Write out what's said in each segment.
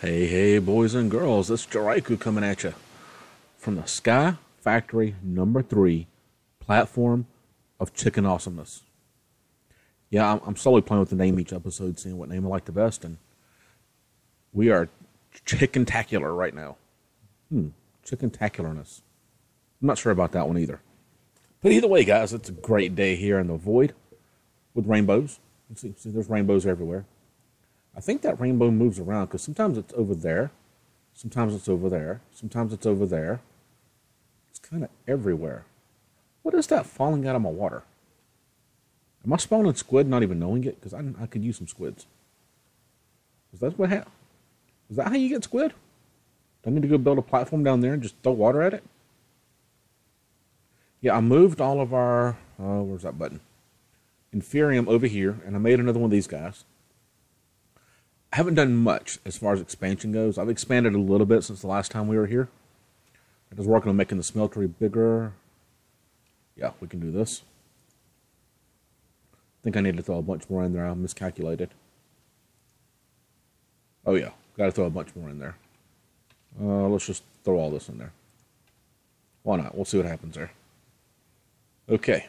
Hey, hey, boys and girls, it's JaRyCu coming at you from the Sky Factory #3 platform of chicken awesomeness. Yeah, I'm slowly playing with the name each episode, seeing what name I like the best, and we are chicken-tacular right now. Chicken-tacularness. I'm not sure about that one either. But either way, guys, it's a great day here in the void with rainbows. You see, there's rainbows everywhere. I think that rainbow moves around because sometimes it's over there, sometimes it's over there, sometimes it's over there. It's kind of everywhere. What is that falling out of my water? Am I spawning squid not even knowing it? Because I could use some squids. Is that what happened? Is that how you get squid? Do I need to go build a platform down there and just throw water at it? Yeah, I moved all of our, where's that button? Inferium over here, and I made another one of these guys. I haven't done much as far as expansion goes. I've expanded a little bit since the last time we were here. I was working on making the smeltery bigger. Yeah, we can do this. I think I need to throw a bunch more in there. I miscalculated. Oh yeah, got to throw a bunch more in there. Let's just throw all this in there. Why not? We'll see what happens there. Okay.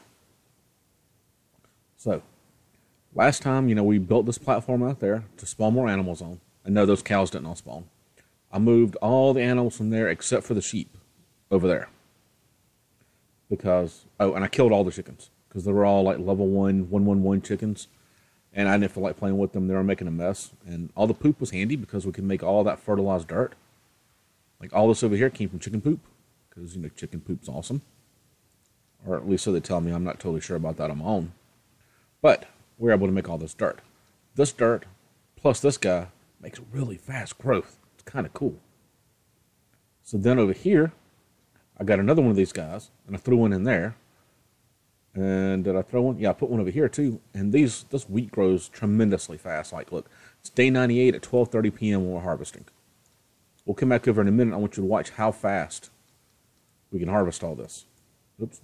So, last time, we built this platform out there to spawn more animals on. And no, those cows didn't all spawn. I moved all the animals from there except for the sheep over there. Because, and I killed all the chickens. Because they were all like level 111 chickens. And I didn't feel like playing with them. They were making a mess. And all the poop was handy because we could make all that fertilized dirt. Like all this over here came from chicken poop. Because, chicken poop's awesome. Or at least so they tell me. I'm not totally sure about that on my own. But we're able to make all this dirt. This dirt, plus this guy, makes really fast growth. It's kind of cool. So then over here, I got another one of these guys, and I threw one in there. And did I throw one? Yeah, I put one over here too. And this wheat grows tremendously fast. Like, look, it's day 98 at 12:30 p.m. when we're harvesting. We'll come back over in a minute. I want you to watch how fast we can harvest all this. Oops.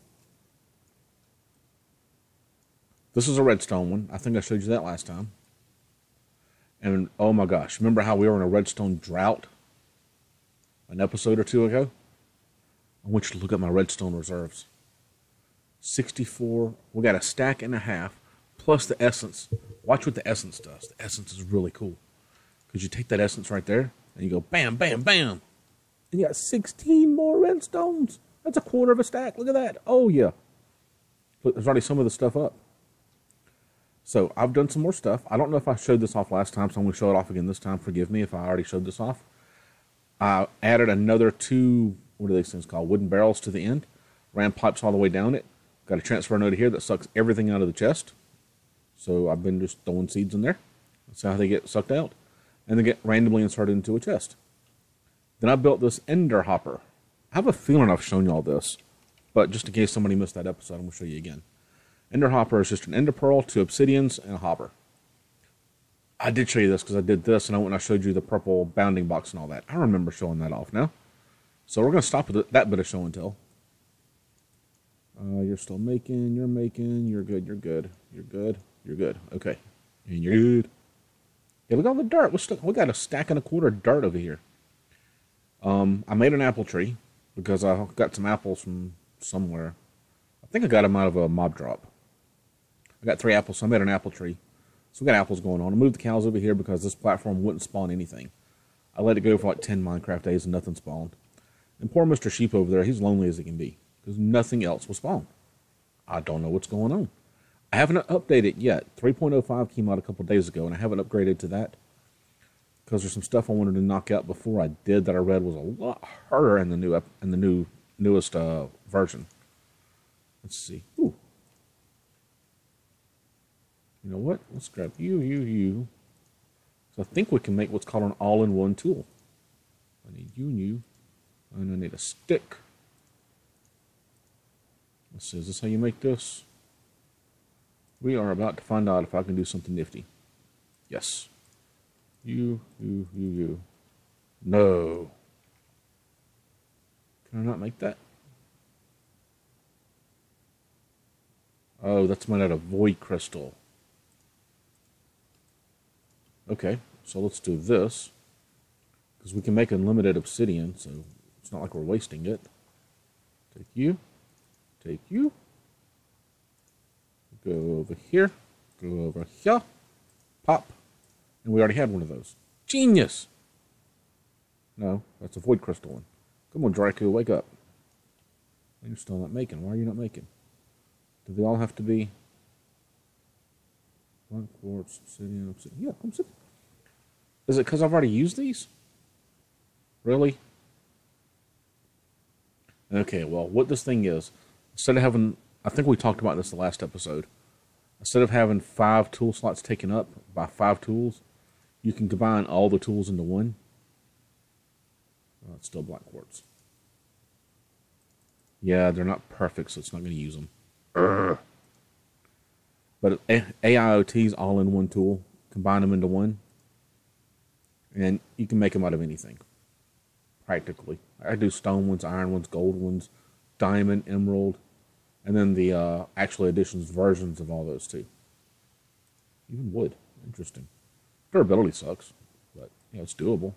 This is a redstone one. I think I showed you that last time. And, oh my gosh, remember how we were in a redstone drought an episode or two ago? I want you to look at my redstone reserves. 64. We got a stack and a half, plus the essence. Watch what the essence does. The essence is really cool. Because you take that essence right there, and you go bam, bam, bam. And you got 16 more redstones. That's a quarter of a stack. Look at that. Oh, yeah. Look, there's already some of the stuff up. So, I've done some more stuff. I don't know if I showed this off last time, so I'm going to show it off again this time. Forgive me if I already showed this off. I added another 2, what are these things called? Wooden barrels to the end. Ran pipes all the way down it. Got a transfer node here that sucks everything out of the chest. So, I've been just throwing seeds in there. That's how they get sucked out. And they get randomly inserted into a chest. Then I built this ender hopper. I have a feeling I've shown you all this. But just in case somebody missed that episode, I'm going to show you again. Ender hopper is just an ender pearl, 2 obsidians, and a hopper. I did show you this because I did this, and I went and I showed you the purple bounding box and all that. I remember showing that off now. So we're going to stop with that bit of show and tell. You're still making, you're making, you're good, you're good, you're good, you're good. Okay. And you're good. Yeah, look at all the dirt. We got a stack and a quarter of dirt over here. I made an apple tree because I got some apples from somewhere. I think I got them out of a mob drop. I got 3 apples, so I made an apple tree. So we got apples going on. I moved the cows over here because this platform wouldn't spawn anything. I let it go for like 10 Minecraft days and nothing spawned. And poor Mr. Sheep over there, he's lonely as he can be. Because nothing else will spawn. I don't know what's going on. I haven't updated yet. 3.05 came out a couple days ago, and I haven't upgraded to that. Because there's some stuff I wanted to knock out before I did that I read was a lot harder in the newest version. Let's see. Ooh. You know what? Let's grab you. So I think we can make what's called an all-in-one tool. I need you and you. And I need a stick. Let's see, is this how you make this? We are about to find out if I can do something nifty. Yes. You. No. Can I not make that? Oh, that's made out of void crystal. Okay, so let's do this. Because we can make unlimited obsidian, so it's not like we're wasting it. Take you. Take you. Go over here. Go over here. Pop. And we already had one of those. Genius! No, that's a void crystal one. Come on, JaRyCu, wake up. You're still not making. Why are you not making? Do they all have to be... Black quartz, obsidian, obsidian. Yeah, obsidian. Is it because I've already used these? Really? Okay, well, what this thing is, instead of having... I think we talked about this the last episode. Instead of having 5 tool slots taken up by 5 tools, you can combine all the tools into one. Oh, it's still black quartz. Yeah, they're not perfect, so it's not going to use them. Urgh. But AIoT's all-in-one tool. Combine them into one. And you can make them out of anything. Practically. I do stone ones, iron ones, gold ones, diamond, emerald, and then the actual editions versions of all those too. Even wood. Interesting. Durability sucks, but yeah, it's doable.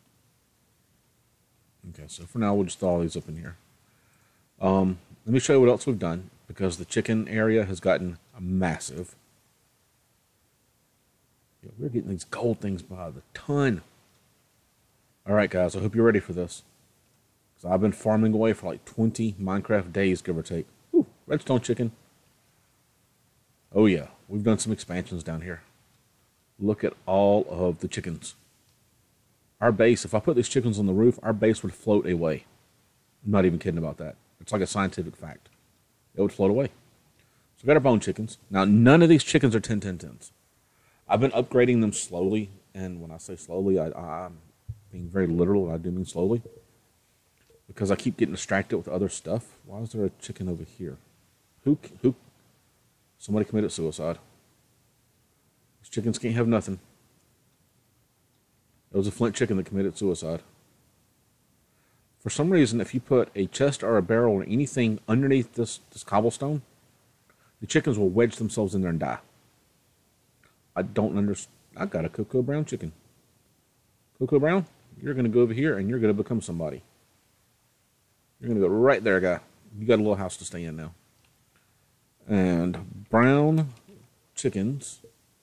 Okay, so for now we'll just throw all these up in here. Let me show you what else we've done, because the chicken area has gotten massive. Yeah, we're getting these gold things by the ton. Alright guys, I hope you're ready for this. Because I've been farming away for like 20 Minecraft days, give or take. Ooh, redstone chicken. Oh yeah, we've done some expansions down here. Look at all of the chickens. Our base, if I put these chickens on the roof, our base would float away. I'm not even kidding about that. It's like a scientific fact. It would float away. So we got our bone chickens. Now, none of these chickens are 10-10-10s. I've been upgrading them slowly, and when I say slowly, I'm being very literal, and I do mean slowly. Because I keep getting distracted with other stuff. Why is there a chicken over here? Who? Somebody committed suicide. These chickens can't have nothing. It was a flint chicken that committed suicide. For some reason, if you put a chest or a barrel or anything underneath this cobblestone, the chickens will wedge themselves in there and die. I don't understand. I got a Cocoa Brown chicken. Cocoa Brown, you're going to go over here and you're going to become somebody. You're going to go right there, guy. You got a little house to stay in now. And brown chickens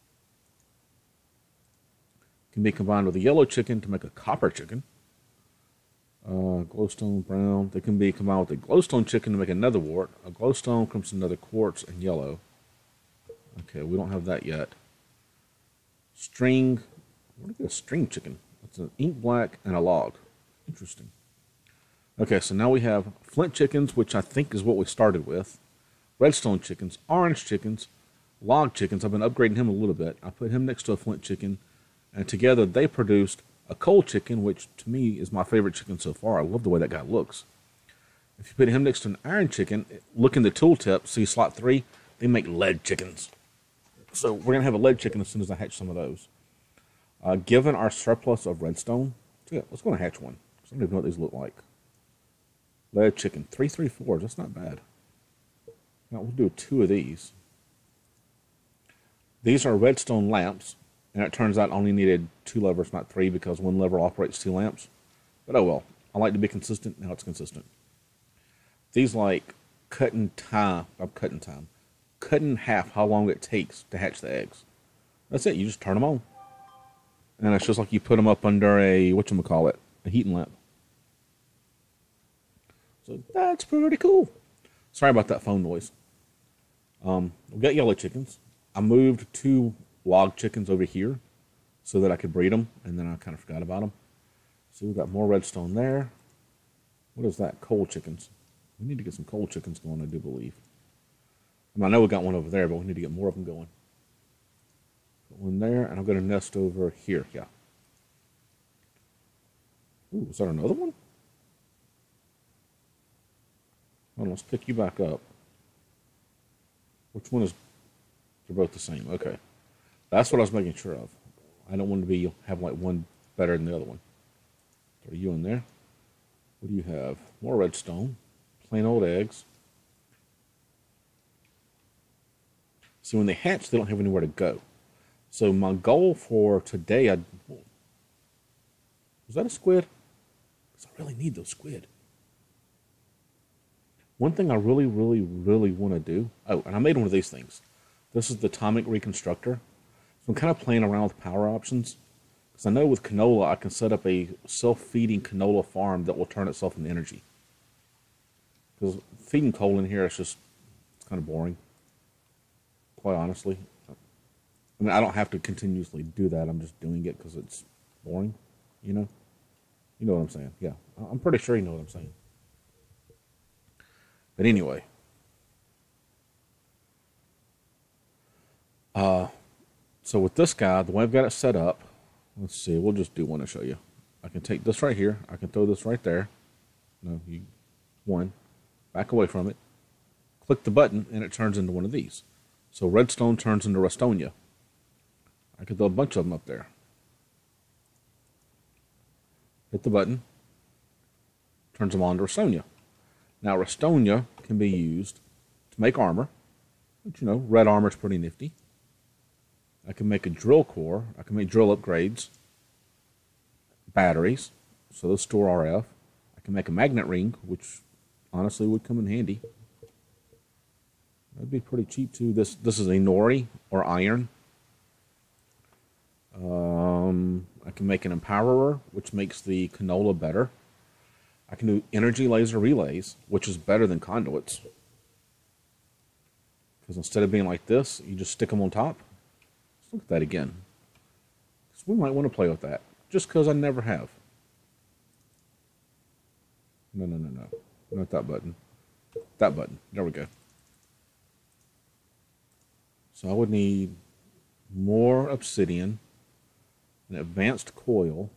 can be combined with a yellow chicken to make a copper chicken. Glowstone brown. They can be combined with a glowstone chicken to make another wart. A glowstone comes in another quartz and yellow. Okay, we don't have that yet. String. What is a string chicken? It's an ink black and a log. Interesting. Okay, so now we have flint chickens, which I think is what we started with. Redstone chickens, orange chickens, log chickens. I've been upgrading him a little bit. I put him next to a flint chicken, and together they produced a coal chicken, which to me is my favorite chicken so far. I love the way that guy looks. If you put him next to an iron chicken, look in the tooltip, see slot 3, they make lead chickens. So we're going to have a lead chicken as soon as I hatch some of those. Given our surplus of redstone, yeah, let's go and hatch one. I don't even know what these look like. Lead chicken, 334, that's not bad. Now we'll do 2 of these. These are redstone lamps, and it turns out I only needed 2 levers, not 3, because 1 lever operates 2 lamps. But oh well, I like to be consistent, now it's consistent. These like cut in half how long it takes to hatch the eggs. That's it, you just turn them on. And it's just like you put them up under a, whatchamacallit, a heating lamp. So that's pretty cool. Sorry about that phone noise. We got yellow chickens. I moved 2 log chickens over here so that I could breed them, and then I kind of forgot about them. So we've got more redstone there. What is that? Coal chickens. We need to get some coal chickens going, I do believe. I know we got one over there, but we need to get more of them going. Put one there, and I'm going to nest over here. Yeah. Ooh, is that another one? Hold on, let's pick you back up. Which one is... They're both the same. Okay. That's what I was making sure of. I don't want to be have like one better than the other one. Throw you in there. What do you have? More redstone. Plain old eggs. See, when they hatch, they don't have anywhere to go. So my goal for today, Was that a squid? Because I really need those squid. One thing I really, really, really want to do. Oh, and I made one of these things. This is the atomic reconstructor. So I'm kind of playing around with power options. Because I know with canola, I can set up a self-feeding canola farm that will turn itself into energy. Because feeding coal in here, it's kind of boring. Quite honestly. I mean, I don't have to continuously do that. I'm just doing it because it's boring. You know? You know what I'm saying. Yeah. I'm pretty sure you know what I'm saying. But anyway. So with this guy, the way I've got it set up, let's see, we'll just do one to show you. I can take this right here. I can throw this right there. No, one. Back away from it. Click the button, and it turns into one of these. So redstone turns into Restonia. I could throw a bunch of them up there. Hit the button. Turns them on to Restonia. Now, Restonia can be used to make armor. But, you know, red armor is pretty nifty. I can make a drill core. I can make drill upgrades. Batteries. So those store RF. I can make a magnet ring, which honestly would come in handy. That'd be pretty cheap too. This is a nori or iron. I can make an empowerer, which makes the canola better. I can do energy laser relays, which is better than conduits. Because instead of being like this, you just stick them on top. Let's look at that again. So we might want to play with that, just because I never have. No. Not that button. That button. There we go. So I would need more obsidian, an advanced coil,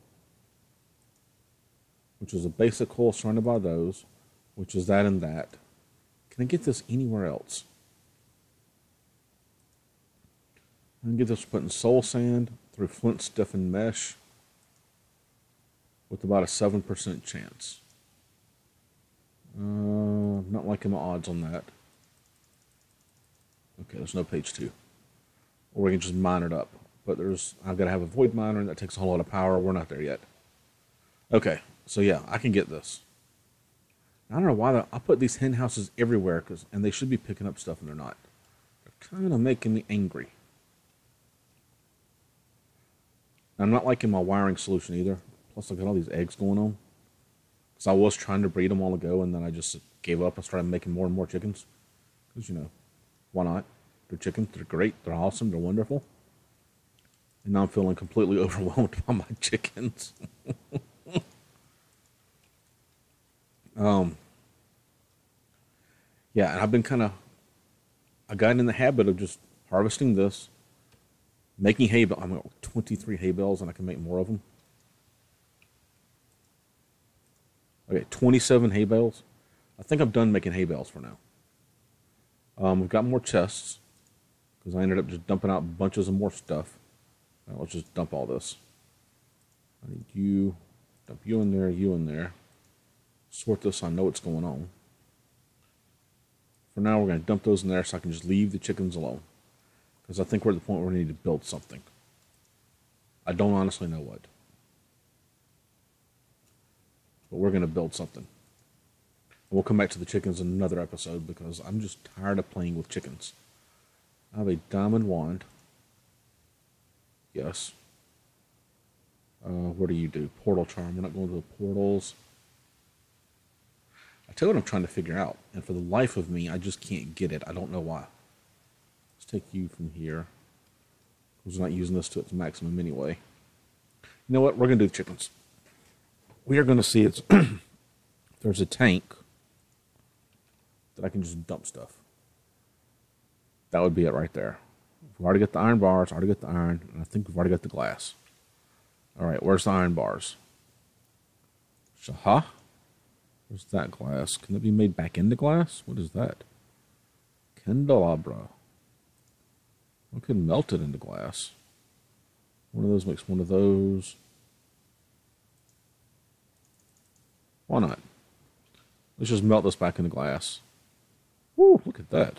which is a basic coil surrounded by those, which is that and that. Can I get this anywhere else? I can get this put in soul sand through flint stiffened mesh with about a 7% chance. Not liking my odds on that. Okay, there's no page 2. Or we can just mine it up. But I've got to have a void miner, and that takes a whole lot of power. We're not there yet. Okay, so yeah, I can get this. I don't know why I put these hen houses everywhere, and they should be picking up stuff, and they're not. They're kind of making me angry. I'm not liking my wiring solution either. Plus, I got all these eggs going on. Because I was trying to breed them all ago, and then I just gave up and started making more and more chickens. Because, you know, why not? They're chickens. They're great. They're awesome. They're wonderful. And now I'm feeling completely overwhelmed by my chickens. Yeah, and I've been I got in the habit of just harvesting this, making hay bales. I'm got 23 hay bales, and I can make more of them. Okay, 27 hay bales. I think I'm done making hay bales for now. We've got more chests, because I ended up just dumping out bunches of more stuff. Right, let's just dump all this. I need you, dump you in there. Sort this so I know what's going on. For now, we're going to dump those in there so I can just leave the chickens alone. Because I think we're at the point where we need to build something. I don't honestly know what. But we're going to build something. And we'll come back to the chickens in another episode because I'm just tired of playing with chickens. I have a diamond wand. Yes. What do you do? Portal charm. We're not going to the portals. I tell you what I'm trying to figure out. And for the life of me, I just can't get it. I don't know why. Let's take you from here. Because we're not using this to its maximum anyway. You know what? We're going to do the chickens. We are going to see it's there's a tank that I can just dump stuff. That would be it right there. We've already got the iron bars, already got the iron, and I think we've already got the glass. All right, where's the iron bars? Shaha? Where's that glass? Can it be made back into glass? What is that? Candelabra. We could melt it into glass. One of those makes one of those. Why not? Let's just melt this back into glass. Woo, look at that.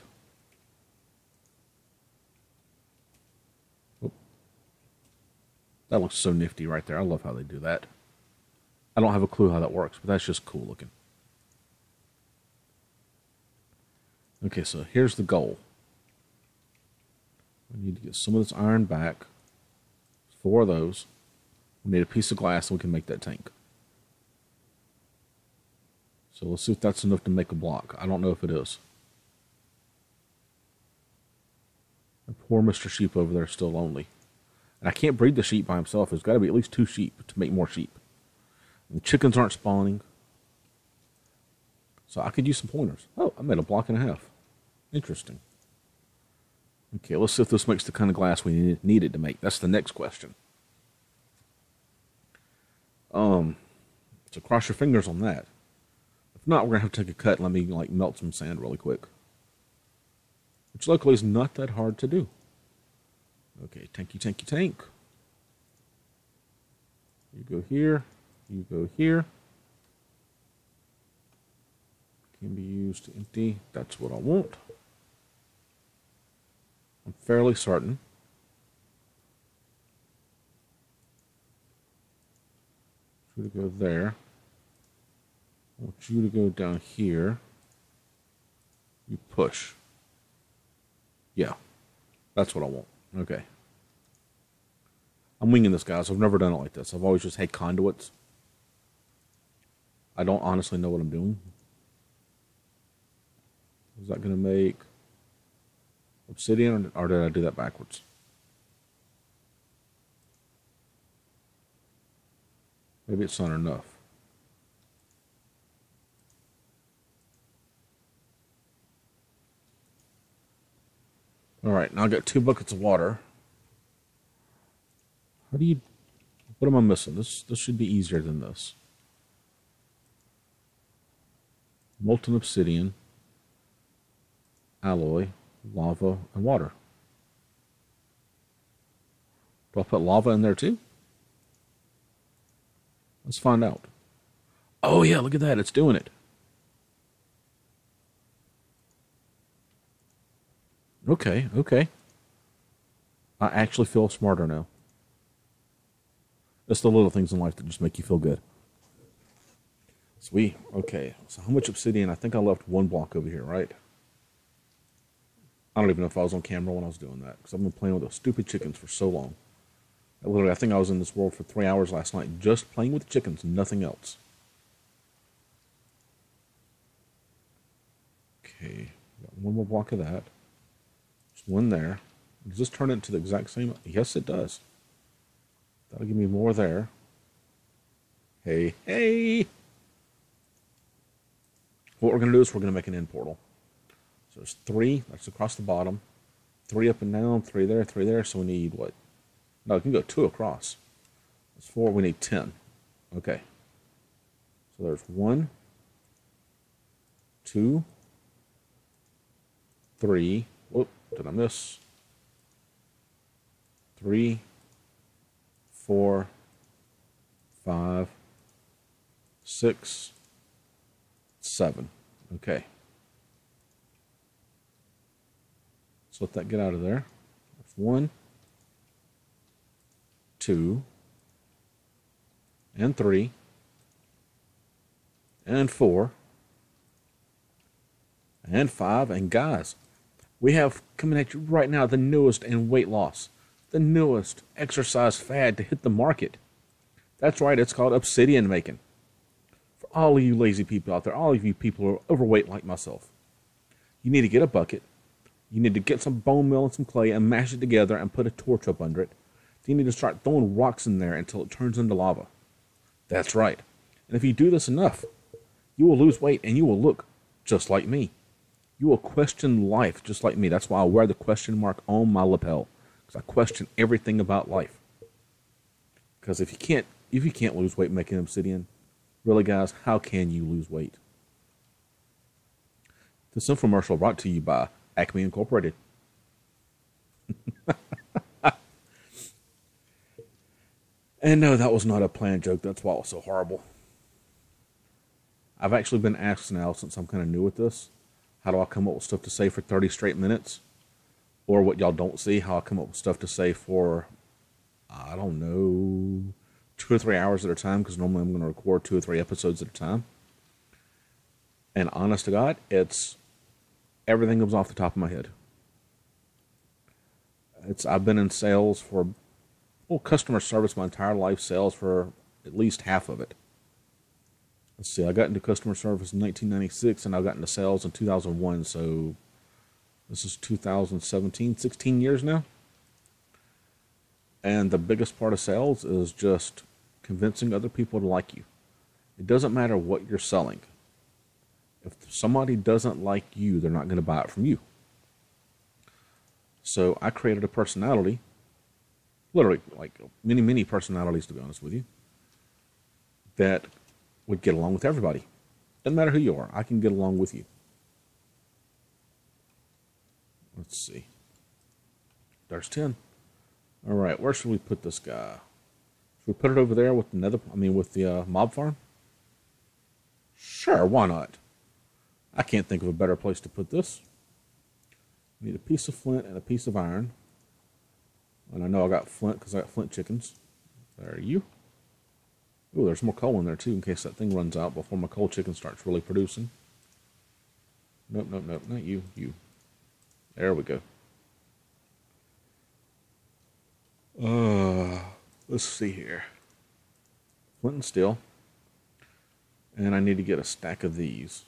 That looks so nifty right there. I love how they do that. I don't have a clue how that works, but that's just cool looking. Okay, so here's the goal. We need to get some of this iron back. 4 of those. We need a piece of glass so we can make that tank. So let's see if that's enough to make a block. I don't know if it is. And poor Mr. Sheep over there is still lonely. And I can't breed the sheep by himself. There's got to be at least 2 sheep to make more sheep. And the chickens aren't spawning. So I could use some pointers. Oh, I made a block and a half. Interesting. Okay, let's see if this makes the kind of glass we needed to make. That's the next question. So cross your fingers on that. If not, we're going to have to take a cut and let me like melt some sand really quick. Which luckily is not that hard to do. Okay, tanky, tanky, tank. You go here. You go here. Can be used to empty. That's what I want. I'm fairly certain. I want you to go there. I want you to go down here. You push. Yeah. That's what I want. Okay. I'm winging this, guys. I've never done it like this. I've always just had conduits. I don't honestly know what I'm doing. Is that going to make obsidian, or did I do that backwards? Maybe it's not enough. Alright, now I've got 2 buckets of water. How do you... What am I missing? This should be easier than this. Molten obsidian, alloy, lava, and water. Do I put lava in there too? Let's find out. Oh yeah, look at that. It's doing it. Okay, okay. I actually feel smarter now. It's the little things in life that just make you feel good. Sweet. Okay, so how much obsidian? I think I left 1 block over here, right? I don't even know if I was on camera when I was doing that, because I've been playing with those stupid chickens for so long. Literally, I think I was in this world for 3 hours last night, just playing with chickens, nothing else. Okay, got 1 more block of that. There's 1 there. Does this turn into the exact same? Yes, it does. That'll give me more there. Hey, hey! What we're going to do is we're going to make an end portal. So there's 3, that's across the bottom. 3 up and down, 3 there, 3 there. So we need what? No, we can go 2 across. That's 4, we need 10. Okay. So there's 1, 2, 3. Whoop, did I miss? 3, 4, 5, 6, 7. Okay. So let that get out of there. That's 1, 2, and 3, and 4, and 5. And guys, we have coming at you right now the newest in weight loss, the newest exercise fad to hit the market. That's right, it's called obsidian making. For all of you lazy people out there, all of you people who are overweight like myself, you need to get a bucket. You need to get some bone meal and some clay and mash it together and put a torch up under it. Then you need to start throwing rocks in there until it turns into lava. That's right. And if you do this enough, you will lose weight and you will look just like me. You will question life just like me. That's why I wear the question mark on my lapel. Because I question everything about life. Because if you can't lose weight making obsidian, really guys, how can you lose weight? This infomercial brought to you by Acme Incorporated. And no, that was not a planned joke. That's why it was so horrible. I've actually been asked now, since I'm kind of new at this, how do I come up with stuff to say for 30 straight minutes? Or what y'all don't see, how I come up with stuff to say for, I don't know, 2 or 3 hours at a time, because normally I'm going to record 2 or 3 episodes at a time. And honest to God, it's everything comes off the top of my head. I've been in sales for, well, customer service my entire life, sales for at least half of it. Let's see, I got into customer service in 1996, and I got into sales in 2001, so this is 2017, 16 years now. And the biggest part of sales is just convincing other people to like you. It doesn't matter what you're selling. If somebody doesn't like you, they're not going to buy it from you. So I created a personality, literally like many personalities, to be honest with you, that would get along with everybody. Doesn't matter who you are, I can get along with you. Let's see. There's 10. All right, where should we put this guy? Should we put it over there with the nether? I mean, with the mob farm? Sure, why not? I can't think of a better place to put this. I need a piece of flint and a piece of iron. And I know I got flint because I got flint chickens. There you. Oh, there's more coal in there too in case that thing runs out before my coal chicken starts really producing. Nope, nope, nope, not you, you. There we go. Let's see here. Flint and steel. And I need to get a stack of these.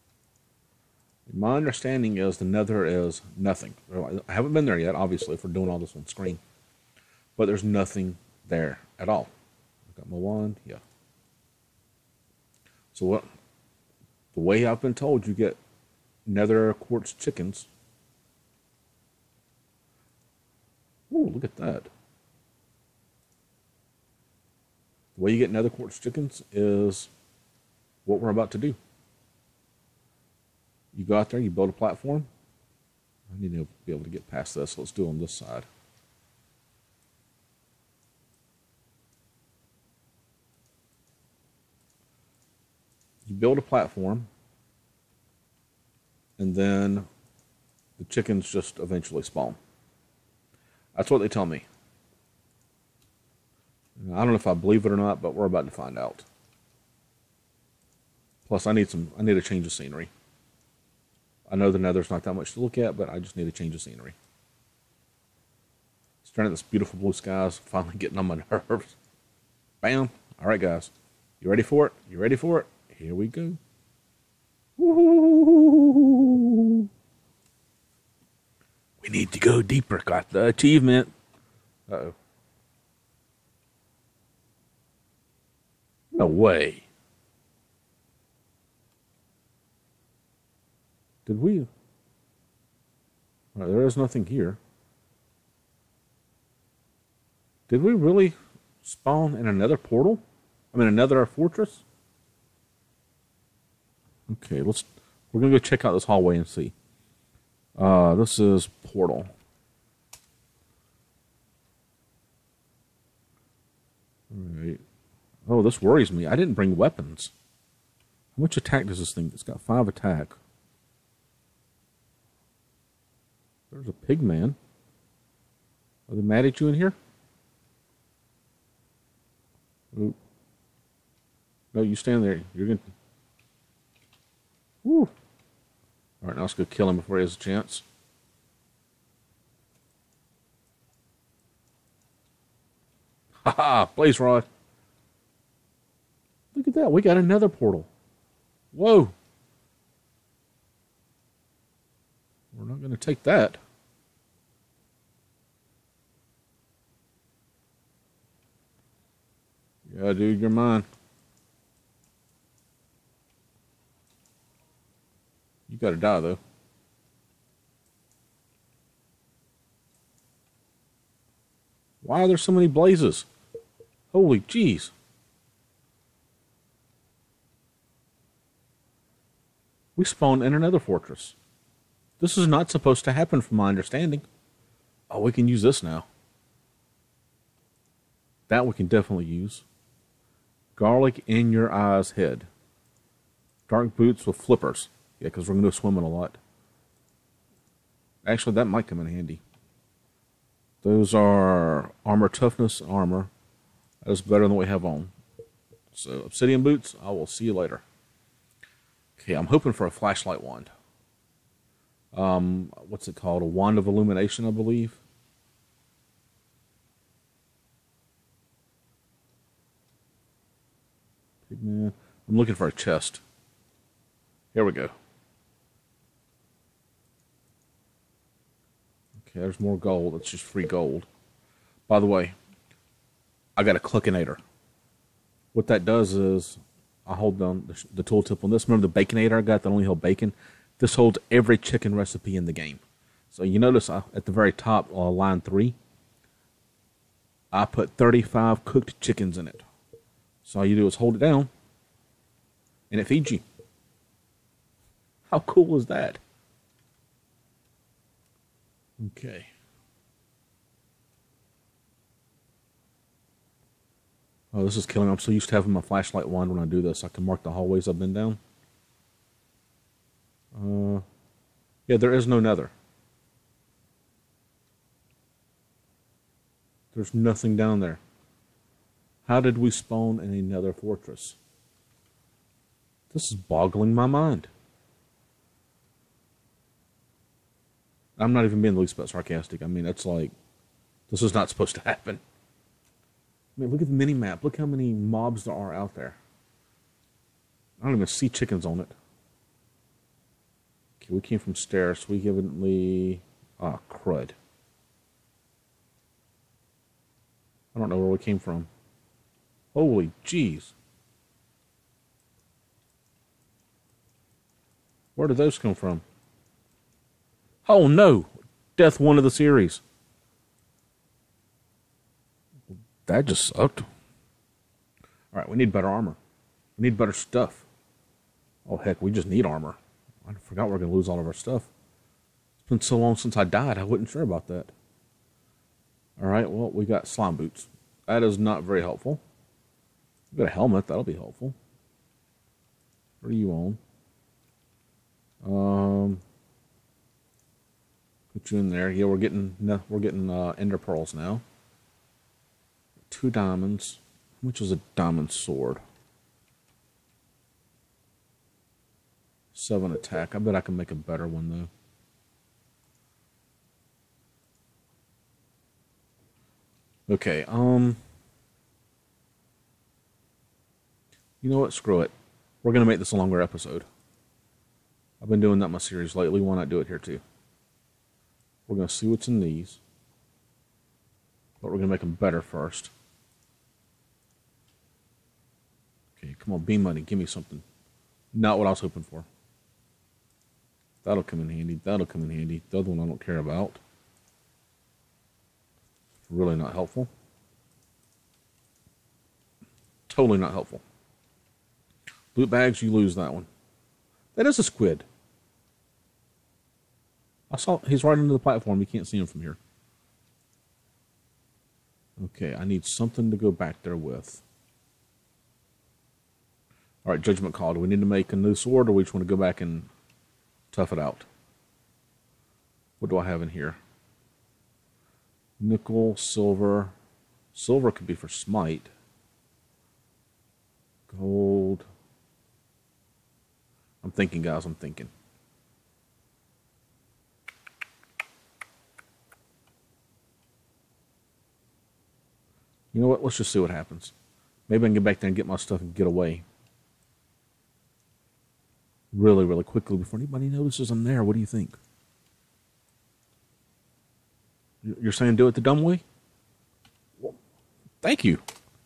My understanding is the nether is nothing. I haven't been there yet, obviously, if we're doing all this on screen. But there's nothing there at all. I've got my wand, yeah. So what? The way I've been told, you get nether quartz chickens. Ooh, look at that. The way you get nether quartz chickens is what we're about to do. You go out there, you build a platform. I need to be able to get past this. Let's do it on this side. You build a platform, and then the chickens just eventually spawn. That's what they tell me. I don't know if I believe it or not, but we're about to find out. Plus, I need a change of scenery. I know the nether's not that much to look at, but I just need a change of scenery. Staring at this beautiful blue sky is finally getting on my nerves. Bam. All right, guys. You ready for it? You ready for it? Here we go. Woo! We need to go deeper. Got the achievement. Uh-oh. No way. Did we? Right, there is nothing here. Did we really spawn in another portal? I mean, another fortress? Okay, we're gonna go check out this hallway and see. This is portal. Alright. Oh, this worries me. I didn't bring weapons. How much attack does this thing? It's got 5 attack. There's a pig man. Are they mad at you in here? Oop. No, you stand there. You're gonna. Woo. Alright, now let's go kill him before he has a chance. Haha, blaze rod. Look at that. We got another portal. Whoa. We're not going to take that. Yeah, dude, you're mine. You got to die, though. Why are there so many blazes? Holy jeez. We spawned in another fortress. This is not supposed to happen from my understanding. Oh, we can use this now. That we can definitely use. Garlic in your eyes head. Dark boots with flippers. Yeah, because we're going to go swimming a lot. Actually, that might come in handy. Those are armor toughness, armor. That is better than what we have on. So, obsidian boots, I will see you later. Okay, I'm hoping for a flashlight wand. What's it called? A wand of illumination, I believe. Pigman. I'm looking for a chest. Here we go. Okay, there's more gold. It's just free gold. By the way, I got a clickinator. What that does is, I hold down the tooltip on this. Remember the baconator I got that only held bacon? This holds every chicken recipe in the game. So you notice at the very top, line 3, I put 35 cooked chickens in it. So all you do is hold it down, and it feeds you. How cool is that? Okay. Oh, this is killing me. I'm so used to having my flashlight wand when I do this. I can mark the hallways I've been down. Yeah, there is no nether. There's nothing down there. How did we spawn in a nether fortress? This is boggling my mind. I'm not even being the least bit sarcastic. I mean, it's like, this is not supposed to happen. I mean, look at the mini-map. Look how many mobs there are out there. I don't even see chickens on it. Okay, we came from stairs. We evidently... Ah, crud. I don't know where we came from. Holy jeez. Where did those come from? Oh no! Death 1 of the series. That just sucked. Alright, we need better armor. We need better stuff. Oh heck, we just need armor. I forgot we're going to lose all of our stuff. It's been so long since I died, I wasn't sure about that. Alright, well, we got slime boots. That is not very helpful. We got a helmet, that'll be helpful. What are you on? Put you in there. Yeah, we're getting ender pearls now. 2 diamonds. How much is a diamond sword? 7 attack. I bet I can make a better one though. Okay, you know what? Screw it. We're gonna make this a longer episode. I've been doing that in my series lately. Why not do it here too? We're gonna see what's in these, but we're gonna make them better first. Okay, come on, beam money, give me something. Not what I was hoping for. That'll come in handy. That'll come in handy. The other one I don't care about. Really not helpful. Totally not helpful. Loot bags, you lose that one. That is a squid. I saw he's right under the platform. You can't see him from here. Okay, I need something to go back there with. All right, judgment call. Do we need to make a new sword, or we just want to go back and tough it out? What do I have in here? Nickel, silver. Silver could be for smite. Gold. I'm thinking, guys. I'm thinking. You know what? Let's just see what happens. Maybe I can get back there and get my stuff and get away. Really, really quickly before anybody notices I'm there. What do you think? You're saying do it the dumb way? Well, thank you.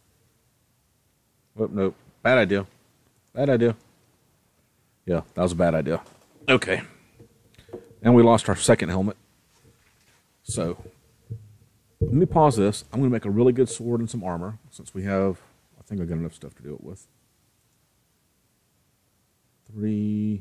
Oh, nope. Bad idea. Bad idea. Yeah, that was a bad idea. Okay. And we lost our second helmet. So, let me pause this. I'm going to make a really good sword and some armor, since we have, I think I've got enough stuff to do it with. 3.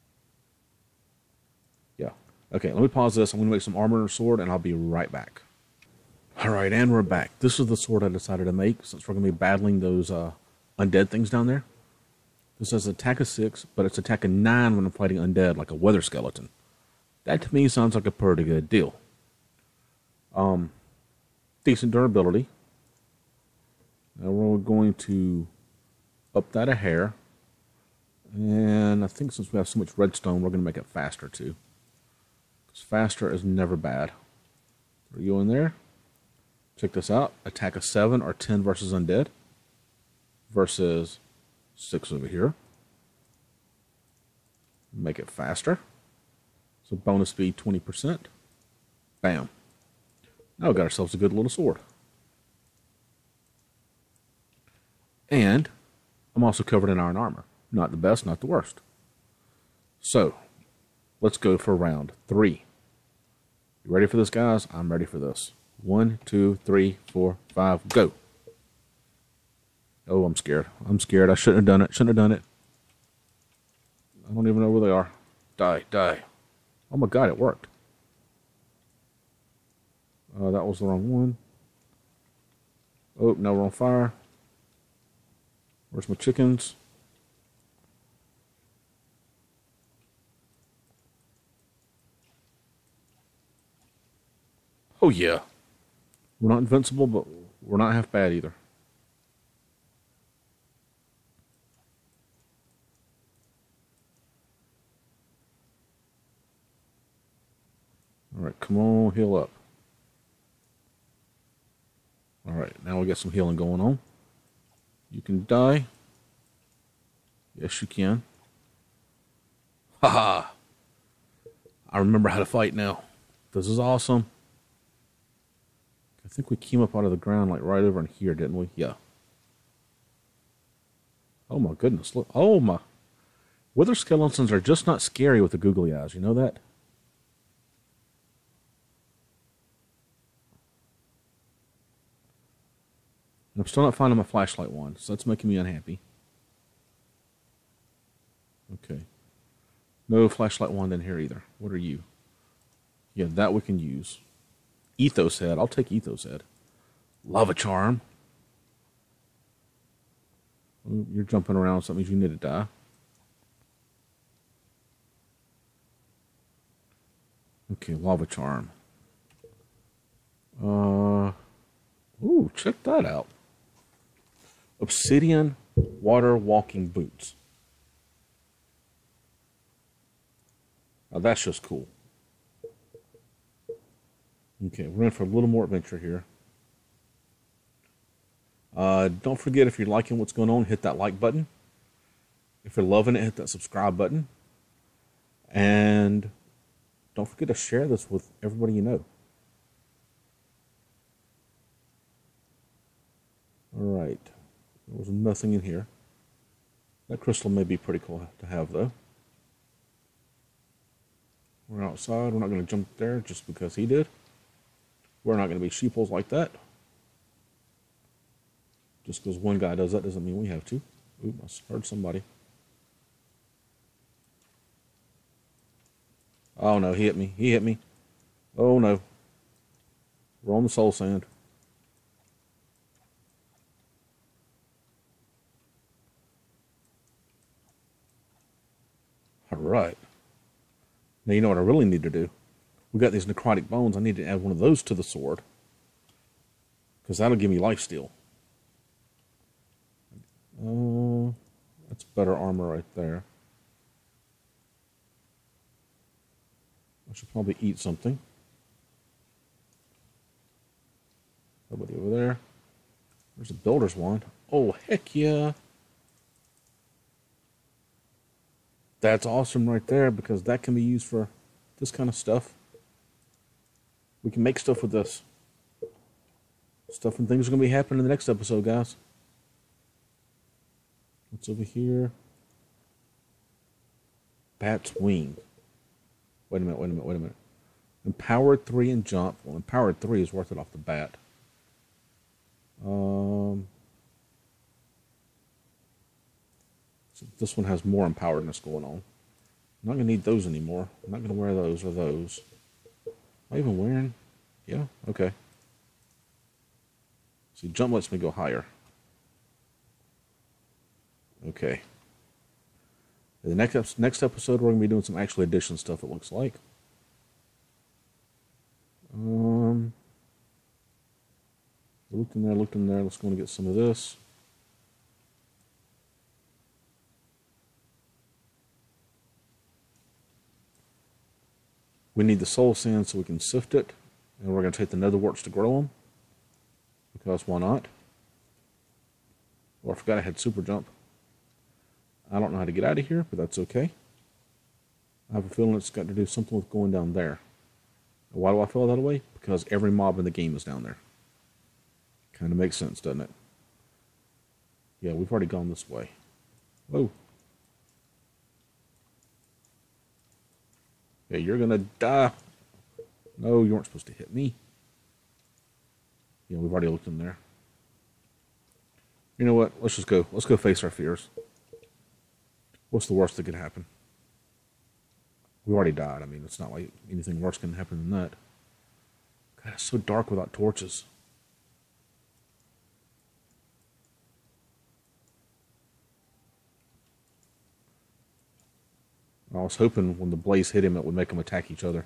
Yeah. Okay, let me pause this. I'm going to make some armor and a sword, and I'll be right back. Alright, and we're back. This is the sword I decided to make, since we're going to be battling those undead things down there. This has attack of 6, but it's attack of 9 when I'm fighting undead, like a weather skeleton. That to me sounds like a pretty good deal. Decent durability. Now we're going to up that a hair. And I think since we have so much redstone, we're going to make it faster too. Because faster is never bad. Throw you in there. Check this out. Attack a 7 or 10 versus undead. Versus 6 over here. Make it faster. So bonus speed 20%. Bam. Now we got ourselves a good little sword. And I'm also covered in iron armor. Not the best, not the worst. So, let's go for round 3. You ready for this, guys? I'm ready for this. 1, 2, 3, 4, 5, go. Oh, I'm scared. I'm scared. I shouldn't have done it. Shouldn't have done it. I don't even know where they are. Die, die. Oh my god, it worked. That was the wrong one. Oh, now we're on fire. Where's my chickens? Oh yeah. We're not invincible, but we're not half bad either. Alright, come on, heal up. Alright, now we got some healing going on. You can die. Yes, you can. Haha! I remember how to fight now. This is awesome. I think we came up out of the ground like right over in here, didn't we? Yeah. Oh my goodness, look. Oh my. Wither skeletons are just not scary with the googly eyes, you know that? I'm still not finding my flashlight wand, so that's making me unhappy. Okay. No flashlight wand in here either. What are you? Yeah, that we can use. Ethos head. I'll take ethos head. Lava charm. Oh, you're jumping around, so that means you need to die. Okay, lava charm. Ooh, check that out. Obsidian water walking boots. Now that's just cool. Okay, we're in for a little more adventure here. Don't forget, if you're liking what's going on, hit that like button. If you're loving it, hit that subscribe button. And don't forget to share this with everybody you know. Alright. There was nothing in here. That crystal may be pretty cool to have, though. We're outside. We're not going to jump there just because he did. We're not going to be sheeples like that. Just because one guy does that doesn't mean we have to. Oop, I heard somebody. Oh no, he hit me. He hit me. Oh no. We're on the soul sand. Alright. Now you know what I really need to do? We got these necrotic bones. I need to add one of those to the sword. Because that'll give me lifesteal. That's better armor right there. I should probably eat something. Nobody over there. There's a builder's wand. Oh, heck yeah. That's awesome right there, because that can be used for this kind of stuff. We can make stuff with this. Stuff and things are going to be happening in the next episode, guys. What's over here? Bat's wing. Wait a minute, wait a minute, wait a minute. Empowered 3 and jump. Well, empowered 3 is worth it off the bat. So this one has more empoweredness going on. I'm not going to need those anymore. I'm not going to wear those or those. Am I even wearing? Yeah, okay. See, jump lets me go higher. Okay. The next episode, we're going to be doing some actual addition stuff, it looks like. Looked in there, looked in there. Let's go and get some of this. We need the soul sand so we can sift it. And we're going to take the nether warts to grow them. Because why not? Oh, I forgot I had super jump. I don't know how to get out of here, but that's okay. I have a feeling it's got to do something with going down there. Why do I feel that way? Because every mob in the game is down there. Kind of makes sense, doesn't it? Yeah, we've already gone this way. Whoa. Yeah, you're gonna die. No, you weren't supposed to hit me. Yeah, we've already looked in there. You know what? Let's just go. Let's go face our fears. What's the worst that could happen? We already died. I mean, it's not like anything worse can happen than that. God, it's so dark without torches. I was hoping when the blaze hit him, it would make him attack each other.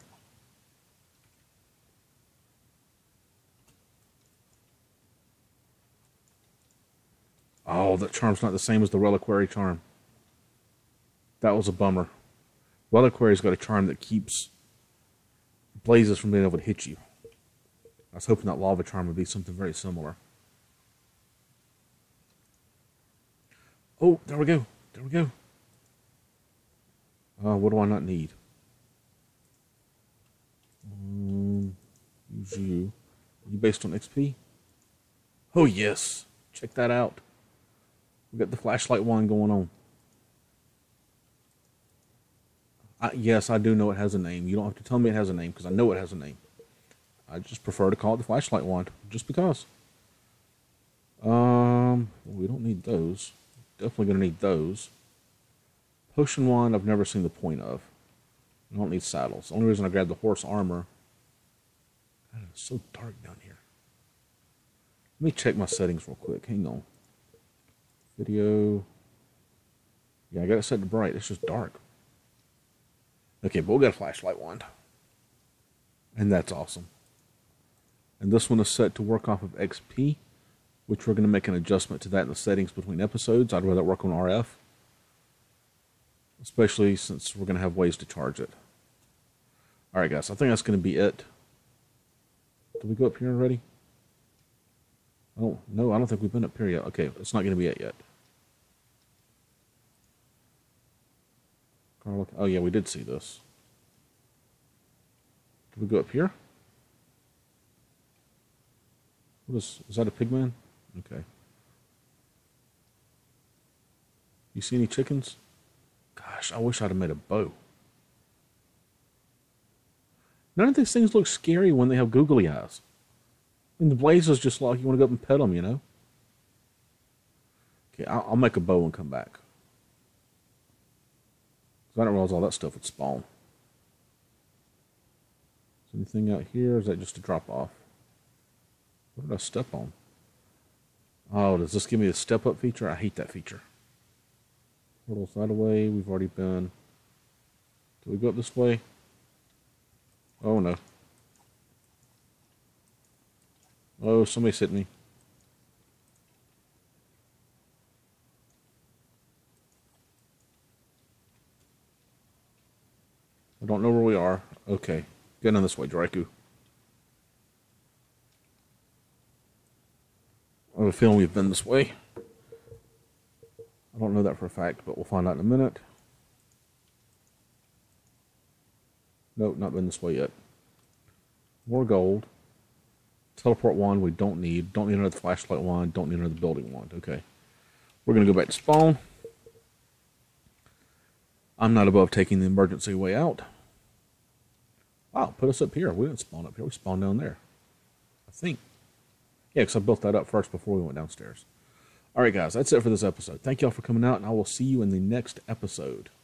Oh, that charm's not the same as the reliquary charm. That was a bummer. Reliquary's got a charm that keeps blazes from being able to hit you. I was hoping that lava charm would be something very similar. Oh, there we go. There we go. What do I not need? Use you. Are you based on XP? Oh, yes. Check that out. We got the flashlight wand going on. Yes, I do know it has a name. You don't have to tell me it has a name, because I know it has a name. I just prefer to call it the flashlight wand, just because. Well, we don't need those. Definitely going to need those. Potion wand, I've never seen the point of. I don't need saddles. The only reason I grabbed the horse armor. God, it's so dark down here. Let me check my settings real quick. Hang on. Video. Yeah, I got it set to bright. It's just dark. Okay, but we got a flashlight wand. And that's awesome. And this one is set to work off of XP, which we're going to make an adjustment to that in the settings between episodes. I'd rather work on RF. Especially since we're going to have ways to charge it. Alright guys, I think that's going to be it. Did we go up here already? Oh, no, I don't think we've been up here yet. Okay, it's not going to be it yet. Oh yeah, we did see this. Did we go up here? What is that a pigman? Okay. You see any chickens? Gosh, I wish I'd have made a bow. None of these things look scary when they have googly eyes. And the blaze is just like you want to go up and pet them, you know? Okay, I'll make a bow and come back. I didn't realize all that stuff would spawn. Is anything out here? Or is that just a drop off? What did I step on? Oh, does this give me a step up feature? I hate that feature. Portal's that away. We've already been. Do we go up this way? Oh no. Oh, somebody's hit me. I don't know where we are. Okay. Get on this way, JaRyCu. I have a feeling we've been this way. I don't know that for a fact, but we'll find out in a minute. Nope, not been this way yet. More gold. Teleport wand we don't need. Don't need another flashlight wand. Don't need another building wand. Okay. We're going to go back to spawn. I'm not above taking the emergency way out. Wow, put us up here. We didn't spawn up here. We spawned down there. I think. Yeah, because I built that up first before we went downstairs. Alright guys, that's it for this episode. Thank y'all for coming out, and I will see you in the next episode.